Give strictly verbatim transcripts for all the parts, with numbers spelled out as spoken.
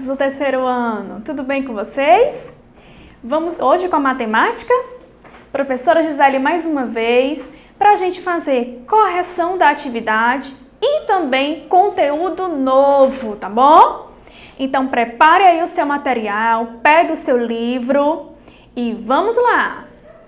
do terceiro ano, tudo bem com vocês? Vamos hoje com a matemática? Professora Gisele mais uma vez, para a gente fazer correção da atividade e também conteúdo novo, tá bom? Então prepare aí o seu material, pegue o seu livro e vamos lá!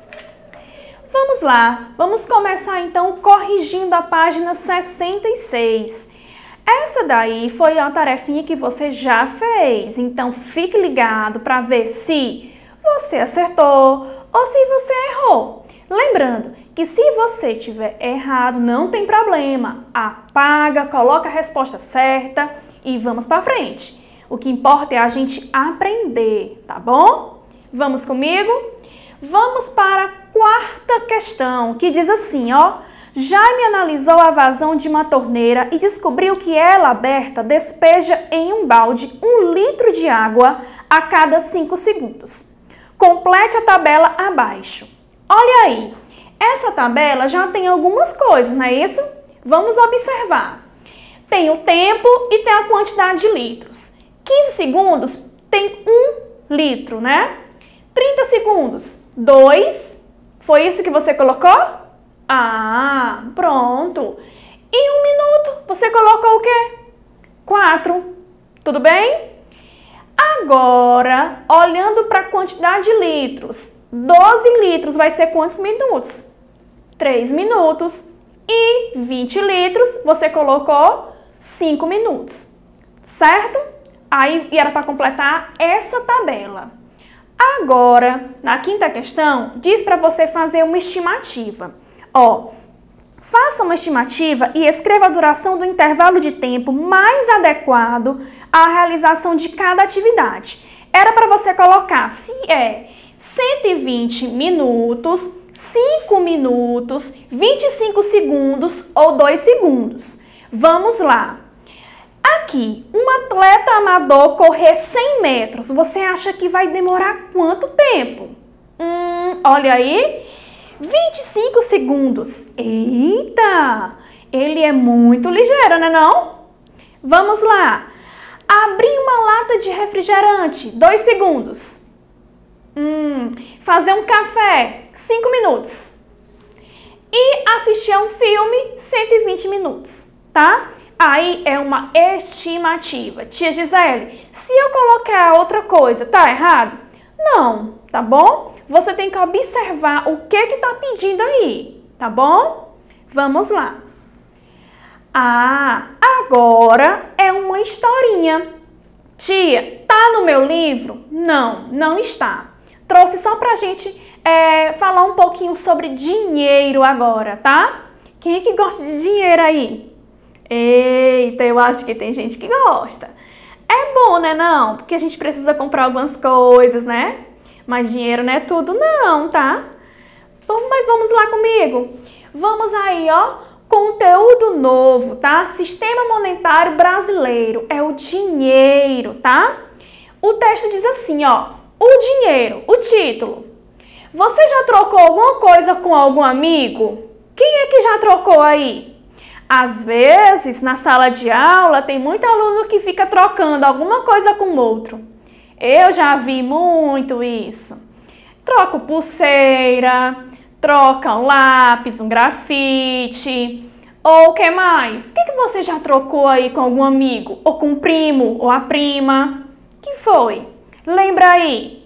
Vamos lá, vamos começar então corrigindo a página sessenta e seis. Essa daí foi a tarefinha que você já fez, então fique ligado para ver se você acertou ou se você errou. Lembrando que se você tiver errado, não tem problema, apaga, coloca a resposta certa e vamos para frente. O que importa é a gente aprender, tá bom? Vamos comigo? Vamos para a quarta questão, que diz assim, ó. Jaime analisou a vazão de uma torneira e descobriu que ela aberta despeja em um balde um litro de água a cada cinco segundos. Complete a tabela abaixo. Olha aí, essa tabela já tem algumas coisas, não é isso? Vamos observar. Tem o tempo e tem a quantidade de litros. quinze segundos tem um litro, né? trinta segundos, dois. Foi isso que você colocou? Ah, pronto. E um minuto, você colocou o quê? quatro. Tudo bem? Agora, olhando para a quantidade de litros, doze litros vai ser quantos minutos? três minutos. E vinte litros, você colocou cinco minutos. Certo? Aí era para completar essa tabela. Agora, na quinta questão, diz para você fazer uma estimativa. Ó, faça uma estimativa e escreva a duração do intervalo de tempo mais adequado à realização de cada atividade. Era para você colocar se é cento e vinte minutos, cinco minutos, vinte e cinco segundos ou dois segundos. Vamos lá. Aqui, um atleta amador correr cem metros, você acha que vai demorar quanto tempo? Hum, olha aí, vinte e cinco segundos. Eita, ele é muito ligeiro, né não? Vamos lá. Abrir uma lata de refrigerante, dois segundos. Hum, fazer um café, cinco minutos. E assistir a um filme, cento e vinte minutos, tá? Aí é uma estimativa. Tia Gisele, se eu colocar outra coisa, tá errado? Não, tá bom? Você tem que observar o que que tá pedindo aí, tá bom? Vamos lá. Ah, agora é uma historinha. Tia, tá no meu livro? Não, não está. Trouxe só pra gente é, falar um pouquinho sobre dinheiro agora, tá? Quem é que gosta de dinheiro aí? Eita, eu acho que tem gente que gosta. É bom, né, não? Porque a gente precisa comprar algumas coisas, né? Mas dinheiro não é tudo não, tá? Bom, mas vamos lá comigo. Vamos aí, ó. Conteúdo novo, tá? Sistema monetário brasileiro. É o dinheiro, tá? O texto diz assim, ó. O dinheiro, o título. Você já trocou alguma coisa com algum amigo? Quem é que já trocou aí? Às vezes, na sala de aula, tem muito aluno que fica trocando alguma coisa com o outro. Eu já vi muito isso. Troca pulseira, troca um lápis, um grafite. Ou o que mais? O que, que você já trocou aí com algum amigo? Ou com um primo, ou a prima? Que foi? Lembra aí?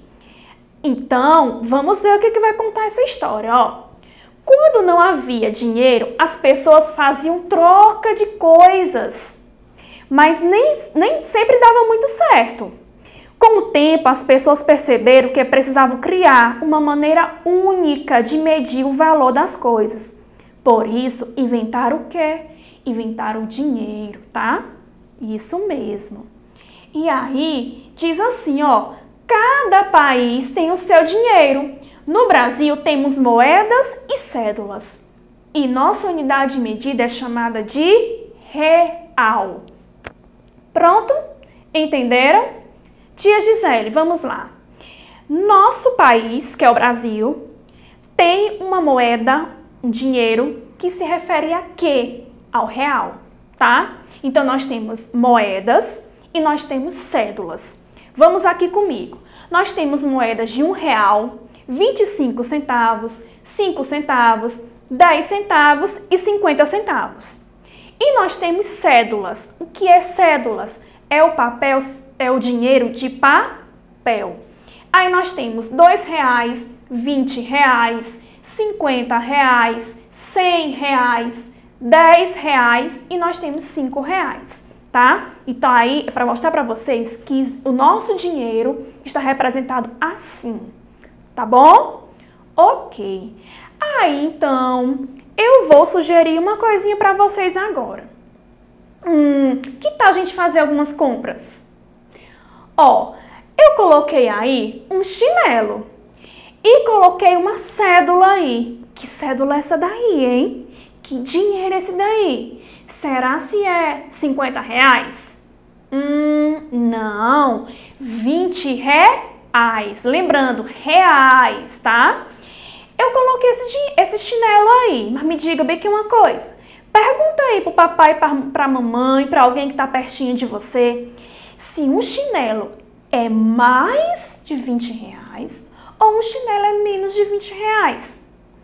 Então, vamos ver o que, que vai contar essa história, ó. Quando não havia dinheiro, as pessoas faziam troca de coisas, mas nem, nem sempre dava muito certo. Com o tempo, as pessoas perceberam que precisavam criar uma maneira única de medir o valor das coisas. Por isso, inventaram o quê? Inventaram o dinheiro, tá? Isso mesmo. E aí, diz assim, ó, cada país tem o seu dinheiro. No Brasil, temos moedas e cédulas. E nossa unidade de medida é chamada de real. Pronto? Entenderam? Tia Gisele, vamos lá. Nosso país, que é o Brasil, tem uma moeda, um dinheiro, que se refere a quê? Ao real, tá? Então, nós temos moedas e nós temos cédulas. Vamos aqui comigo. Nós temos moedas de um real, vinte e cinco centavos, cinco centavos, dez centavos e cinquenta centavos. E nós temos cédulas. O que é cédulas? É o papel, é o dinheiro de papel. Aí nós temos dois reais, vinte reais, cinquenta reais, cem reais, dez reais e nós temos cinco reais, tá? Então aí é para mostrar para vocês que o nosso dinheiro está representado assim, tá bom? Ok. Aí então eu vou sugerir uma coisinha para vocês agora. Hum, que tal a gente fazer algumas compras? Ó, eu coloquei aí um chinelo e coloquei uma cédula aí. Que cédula é essa daí, hein? Que dinheiro é esse daí? Será se é cinquenta reais? Hum, não. vinte reais. Lembrando, reais, tá? Eu coloquei esse, esse chinelo aí, mas me diga bem que uma coisa. Pergunta aí pro papai, pra, pra mamãe, pra alguém que tá pertinho de você, se um chinelo é mais de vinte reais ou um chinelo é menos de vinte reais.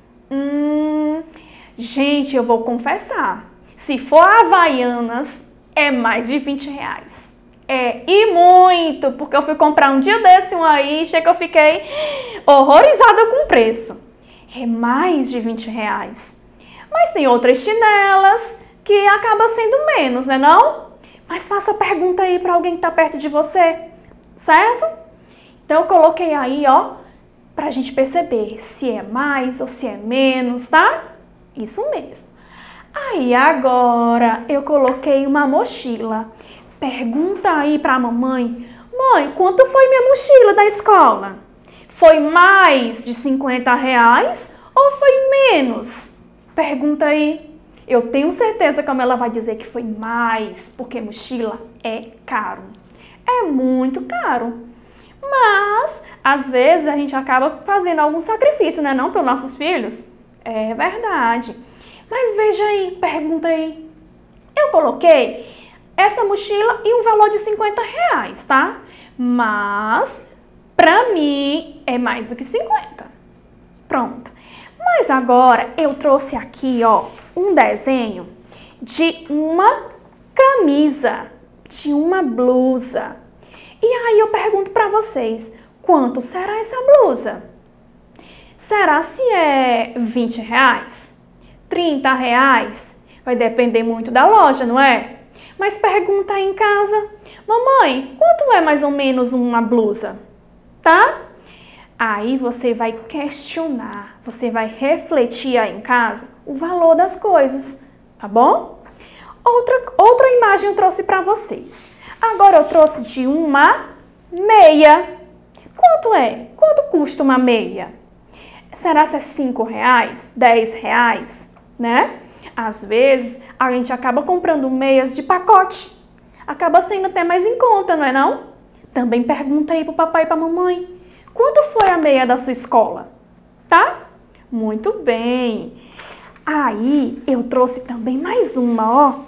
Hum, gente, eu vou confessar. Se for Havaianas, é mais de vinte reais. É, e muito, porque eu fui comprar um dia desse um aí, chega que eu fiquei horrorizada com o preço. É mais de vinte reais. Mas tem outras chinelas que acaba sendo menos, né não? Mas faça a pergunta aí para alguém que está perto de você, certo? Então eu coloquei aí, ó, para a gente perceber se é mais ou se é menos, tá? Isso mesmo. Aí agora eu coloquei uma mochila. Pergunta aí para a mamãe, mãe, quanto foi minha mochila da escola? Foi mais de cinquenta reais ou foi menos? Pergunta aí. Eu tenho certeza que ela vai dizer que foi mais, porque mochila é caro. É muito caro. Mas, às vezes, a gente acaba fazendo algum sacrifício, né? Não pelos nossos filhos. É verdade. Mas veja aí, pergunta aí. Eu coloquei essa mochila e um valor de cinquenta reais, tá? Mas, pra mim, é mais do que cinquenta. Pronto. Mas agora eu trouxe aqui, ó, um desenho de uma camisa, de uma blusa. E aí eu pergunto para vocês, quanto será essa blusa? Será se é vinte reais? trinta reais? Vai depender muito da loja, não é? Mas pergunta aí em casa, mamãe, quanto é mais ou menos uma blusa? Tá? Aí você vai questionar, você vai refletir aí em casa o valor das coisas, tá bom? Outra, outra imagem eu trouxe para vocês. Agora eu trouxe de uma meia. Quanto é? Quanto custa uma meia? Será se é cinco reais, dez reais, né? Às vezes a gente acaba comprando meias de pacote. Acaba sendo até mais em conta, não é não? Também pergunta aí pro papai e pra mamãe. Quanto foi a meia da sua escola? Tá? Muito bem. Aí eu trouxe também mais uma, ó.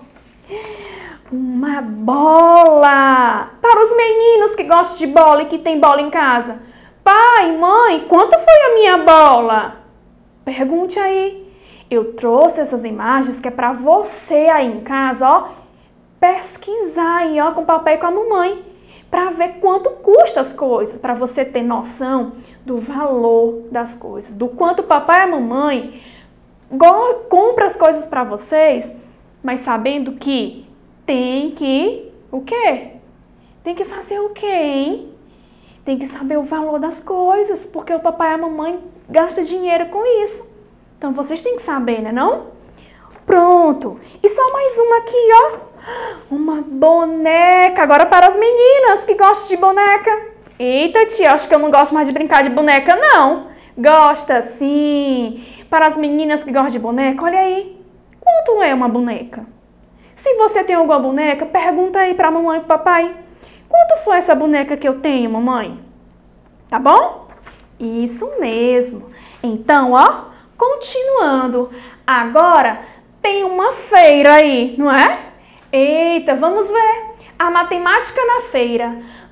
Uma bola. Para os meninos que gostam de bola e que tem bola em casa. Pai, mãe, quanto foi a minha bola? Pergunte aí. Eu trouxe essas imagens que é para você aí em casa, ó, pesquisar aí, ó, com o papai e com a mamãe. Para ver quanto custa as coisas, para você ter noção do valor das coisas, do quanto o papai e a mamãe compra as coisas para vocês, mas sabendo que tem que, o quê? Tem que fazer o quê, hein? Tem que saber o valor das coisas, porque o papai e a mamãe gastam dinheiro com isso. Então vocês têm que saber, né não? Pronto. E só mais uma aqui, ó. Uma boneca, agora para as meninas que gostam de boneca. Eita, tia, acho que eu não gosto mais de brincar de boneca, não. Gosta, sim. Para as meninas que gostam de boneca, olha aí. Quanto é uma boneca? Se você tem alguma boneca, pergunta aí para a mamãe e para o papai. Quanto foi essa boneca que eu tenho, mamãe? Tá bom? Isso mesmo. Então, ó, continuando. Agora tem uma feira aí, não é? Eita, vamos ver. A matemática na feira.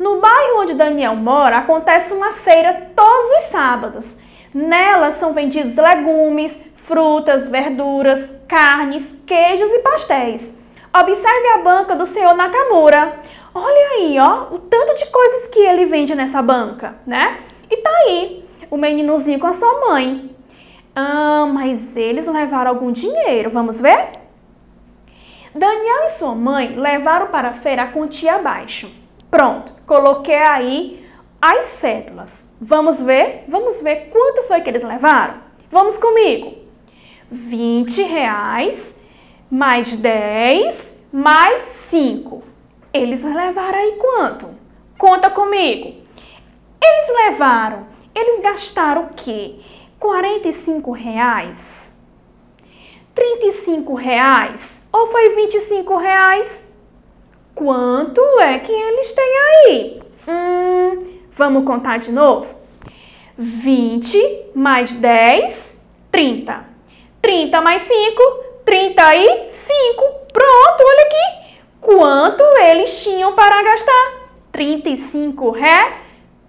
No bairro onde Daniel mora, acontece uma feira todos os sábados. Nela são vendidos legumes, frutas, verduras, carnes, queijos e pastéis. Observe a banca do senhor Nakamura. Olha aí, ó, o tanto de coisas que ele vende nessa banca, né? E tá aí, o meninozinho com a sua mãe. Ah, mas eles levaram algum dinheiro, vamos ver? Daniel e sua mãe levaram para a feira a quantia abaixo. Pronto, coloquei aí as cédulas. Vamos ver? Vamos ver quanto foi que eles levaram? Vamos comigo. vinte reais, mais dez, mais cinco. Eles levaram aí quanto? Conta comigo. Eles levaram, eles gastaram o quê? quarenta e cinco reais? trinta e cinco reais? Ou foi vinte e cinco reais? Quanto é que eles têm aí? Hum, vamos contar de novo? vinte mais dez, trinta. trinta mais cinco, trinta e cinco. Pronto, olha aqui. Quanto eles tinham para gastar? trinta e cinco reais.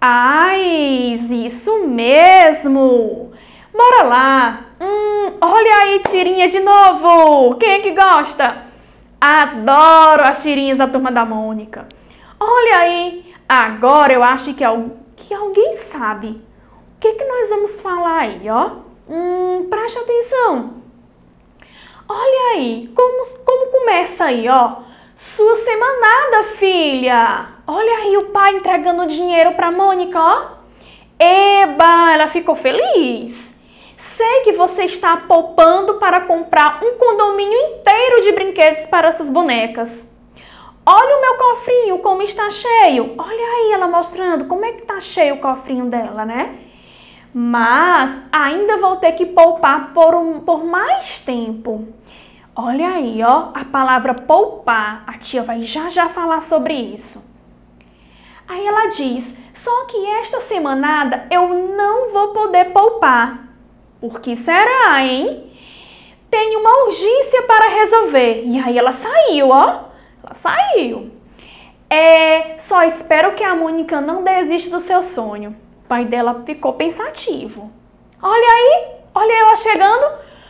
Isso mesmo. Bora lá. Hum, olha aí, tirinha de novo. Quem é que gosta? Adoro as tirinhas da Turma da Mônica. Olha aí. Agora eu acho que, que alguém sabe. O que, que nós vamos falar aí, ó? Hum, preste atenção. Olha aí. Como, como começa aí, ó? Sua semanada, filha. Olha aí o pai entregando dinheiro para Mônica, ó. Eba, ela ficou feliz. Sei que você está poupando para comprar um condomínio inteiro de brinquedos para essas bonecas. Olha o meu cofrinho, como está cheio. Olha aí ela mostrando como é que está cheio o cofrinho dela, né? Mas ainda vou ter que poupar por, um, por mais tempo. Olha aí, ó, a palavra poupar. A tia vai já já falar sobre isso. Aí ela diz, só que esta semanada eu não vou poder poupar. Por que será, hein? Tenho uma urgência para resolver. E aí ela saiu, ó. Ela saiu. É, só espero que a Mônica não desista do seu sonho. O pai dela ficou pensativo. Olha aí, olha ela chegando.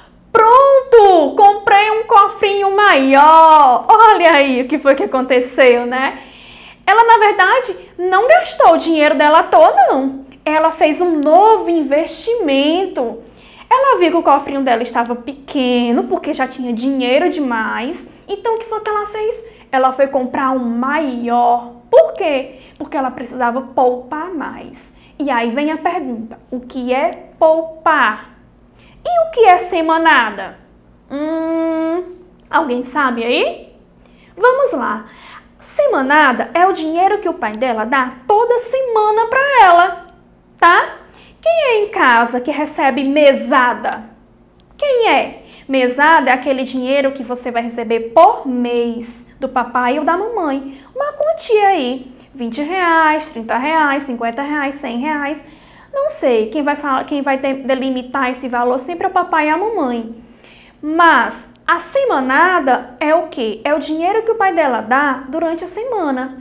Pronto, comprei um cofrinho maior. Olha aí o que foi que aconteceu, né? Ela, na verdade, não gastou o dinheiro dela à toa, não. Ela fez um novo investimento. Ela viu que o cofrinho dela estava pequeno, porque já tinha dinheiro demais. Então, o que foi que ela fez? Ela foi comprar um maior. Por quê? Porque ela precisava poupar mais. E aí vem a pergunta, o que é poupar? E o que é semanada? Hum, alguém sabe aí? Vamos lá. Semanada é o dinheiro que o pai dela dá toda semana para ela, tá? Quem é em casa que recebe mesada? Quem é? Mesada é aquele dinheiro que você vai receber por mês do papai ou da mamãe. Uma quantia aí, vinte reais, trinta reais, cinquenta reais, cem reais. Não sei, quem vai, falar, quem vai delimitar esse valor sempre é o papai e a mamãe. Mas a semanada é o quê? É o dinheiro que o pai dela dá durante a semana.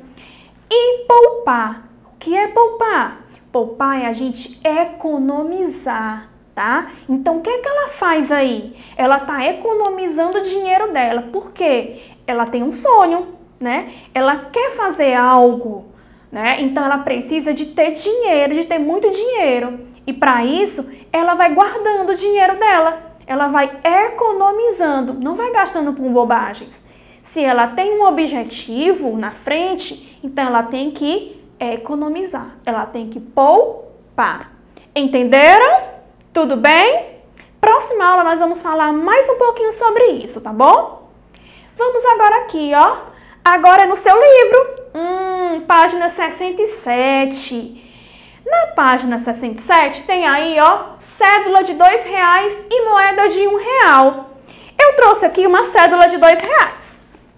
E poupar. O que é poupar? Poupar é a gente economizar, tá? Então, o que é que ela faz aí? Ela tá economizando o dinheiro dela. Por quê? Ela tem um sonho, né? Ela quer fazer algo, né? Então, ela precisa de ter dinheiro, de ter muito dinheiro. E para isso, ela vai guardando o dinheiro dela. Ela vai economizando, não vai gastando com bobagens. Se ela tem um objetivo na frente, então ela tem que economizar. Ela tem que poupar. Entenderam? Tudo bem? Próxima aula nós vamos falar mais um pouquinho sobre isso, tá bom? Vamos agora aqui, ó. Agora é no seu livro. Hum, página sessenta e sete. Na página sessenta e sete tem aí, ó, cédula de dois reais e moedas de um real. Eu trouxe aqui uma cédula de dois reais.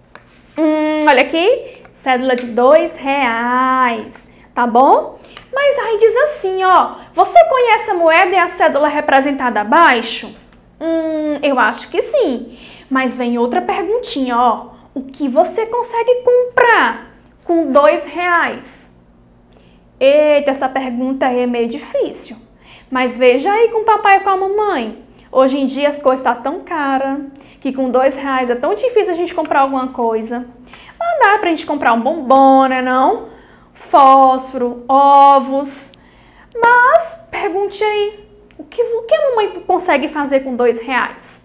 Hum, olha aqui, cédula de dois reais, tá bom? Mas aí diz assim, ó, você conhece a moeda e a cédula representada abaixo? Hum, eu acho que sim. Mas vem outra perguntinha, ó, o que você consegue comprar com dois reais? Eita, essa pergunta aí é meio difícil. Mas veja aí com o papai e com a mamãe. Hoje em dia as coisas estão tão caras que com dois reais é tão difícil a gente comprar alguma coisa. Mas dá pra gente comprar um bombom, né não? Fósforo, ovos. Mas pergunte aí, o que, o que a mamãe consegue fazer com dois reais?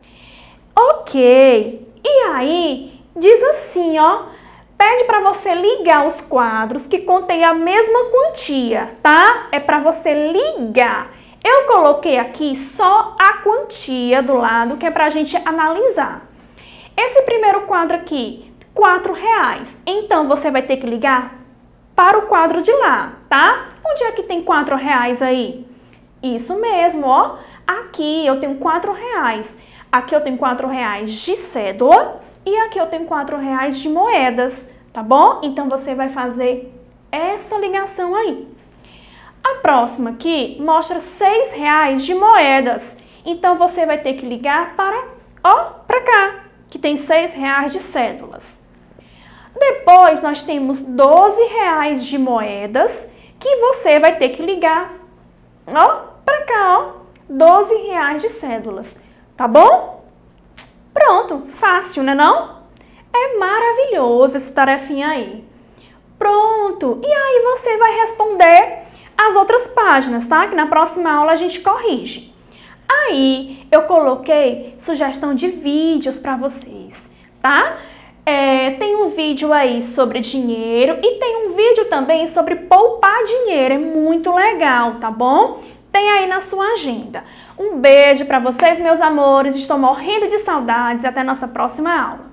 Ok. E aí, diz assim, ó. Pede para você ligar os quadros que contêm a mesma quantia, tá? É para você ligar. Eu coloquei aqui só a quantia do lado, que é para a gente analisar. Esse primeiro quadro aqui, quatro reais. Então, você vai ter que ligar para o quadro de lá, tá? Onde é que tem quatro reais aí? Isso mesmo, ó. Aqui eu tenho quatro reais. Aqui eu tenho quatro reais de cédula e aqui eu tenho quatro reais de moedas, tá bom? Então, você vai fazer essa ligação aí. A próxima aqui mostra seis reais de moedas. Então, você vai ter que ligar para, ó, para cá, que tem seis reais de cédulas. Depois, nós temos doze reais de moedas, que você vai ter que ligar, ó, para cá, ó, doze reais de cédulas. Tá bom? Pronto, fácil, né não? É maravilhoso essa tarefinha aí. Pronto, e aí você vai responder as outras páginas, tá? Que na próxima aula a gente corrige. Aí eu coloquei sugestão de vídeos para vocês, tá? É, tem um vídeo aí sobre dinheiro e tem um vídeo também sobre poupar dinheiro, é muito legal, tá bom? Tem aí na sua agenda. Um beijo para vocês, meus amores, estou morrendo de saudades e até nossa próxima aula.